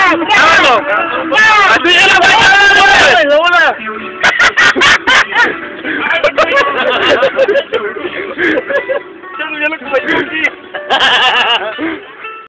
Ano? Adi ka na ba? Wala. Siya nung yalag ko ba yung